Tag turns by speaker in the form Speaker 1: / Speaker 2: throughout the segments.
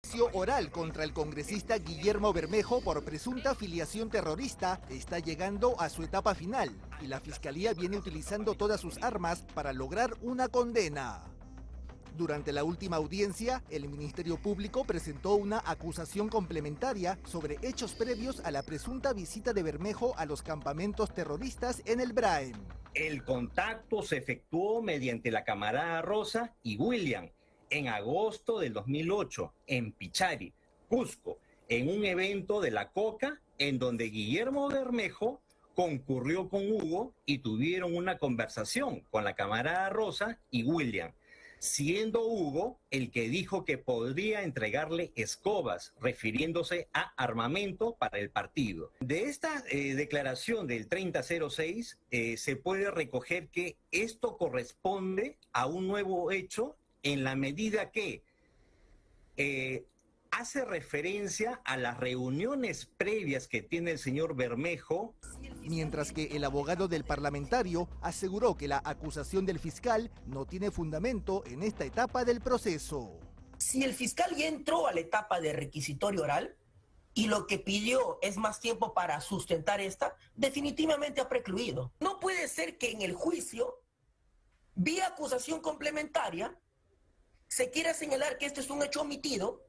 Speaker 1: juicio oral contra el congresista Guillermo Bermejo por presunta afiliación terrorista está llegando a su etapa final y la Fiscalía viene utilizando todas sus armas para lograr una condena. Durante la última audiencia, el Ministerio Público presentó una acusación complementaria sobre hechos previos a la presunta visita de Bermejo a los campamentos terroristas en el Braem.
Speaker 2: El contacto se efectuó mediante la camarada Rosa y William en agosto del 2008 en Pichari, Cusco, en un evento de la Coca en donde Guillermo Bermejo concurrió con Hugo y tuvieron una conversación con la camarada Rosa y William, siendo Hugo el que dijo que podría entregarle escobas, refiriéndose a armamento para el partido. De esta declaración del 3006 se puede recoger que esto corresponde a un nuevo hecho en la medida que hace referencia a las reuniones previas que tiene el señor Bermejo.
Speaker 1: Mientras que el abogado del parlamentario aseguró que la acusación del fiscal no tiene fundamento en esta etapa del proceso.
Speaker 3: Si el fiscal ya entró a la etapa de requisitorio oral y lo que pidió es más tiempo para sustentar esta, definitivamente ha precluido. No puede ser que en el juicio, vía acusación complementaria, se quiera señalar que este es un hecho omitido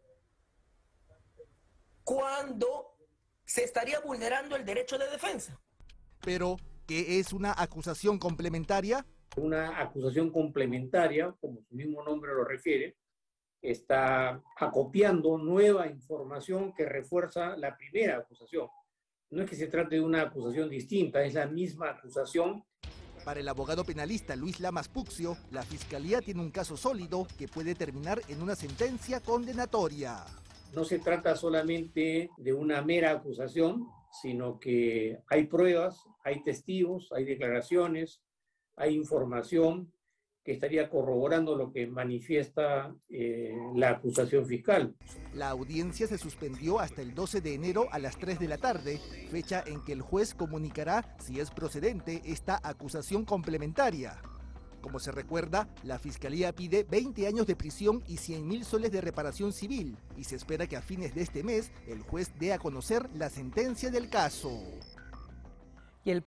Speaker 3: cuando se estaría vulnerando el derecho de defensa.
Speaker 1: Pero, ¿qué es una acusación complementaria?
Speaker 4: Una acusación complementaria, como su mismo nombre lo refiere, está acopiando nueva información que refuerza la primera acusación. No es que se trate de una acusación distinta, es la misma acusación.
Speaker 1: Para el abogado penalista Luis Lamas Puccio, la Fiscalía tiene un caso sólido que puede terminar en una sentencia condenatoria.
Speaker 4: No se trata solamente de una mera acusación, sino que hay pruebas, hay testigos, hay declaraciones, hay información que estaría corroborando lo que manifiesta la acusación fiscal.
Speaker 1: La audiencia se suspendió hasta el 12 de enero a las 3 de la tarde, fecha en que el juez comunicará si es procedente esta acusación complementaria. Como se recuerda, la Fiscalía pide 20 años de prisión y 100.000 soles de reparación civil, y se espera que a fines de este mes el juez dé a conocer la sentencia del caso.